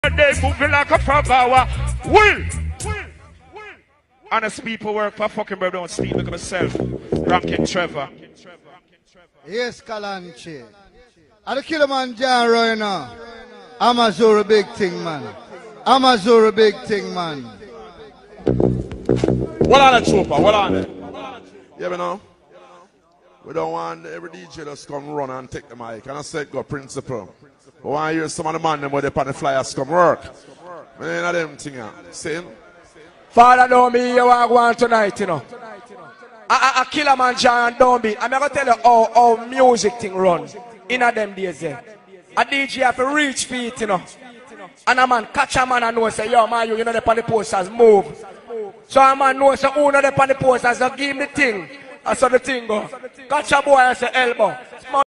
They moving like a flower. Will. Honest people work for fucking bro, don't speak like myself. Ranking Trevor. Yes, Kalanchi. At the Kilimanjaro, you know. Amazura big thing, man. Amazura big thing, man. What on it, Trooper? What on it? Yeah, you know. We don't want every DJ just come run and take the mic. And I said, go principle. We want to hear some of the man them where they on the flyers come work. Man, I them thing, see? Father, don't be you want to go on tonight, you know. I Kilimanjaro and Downbeat. I'm going to tell you how music thing run in them days. A DJ have to reach feet, you know. And a man catch a man and know, say, yo, man, you know the on the posters, move. So a man knows, say, who know the on the posters, so give him the thing. I saw the thing go. Catch a boy and say, elbow.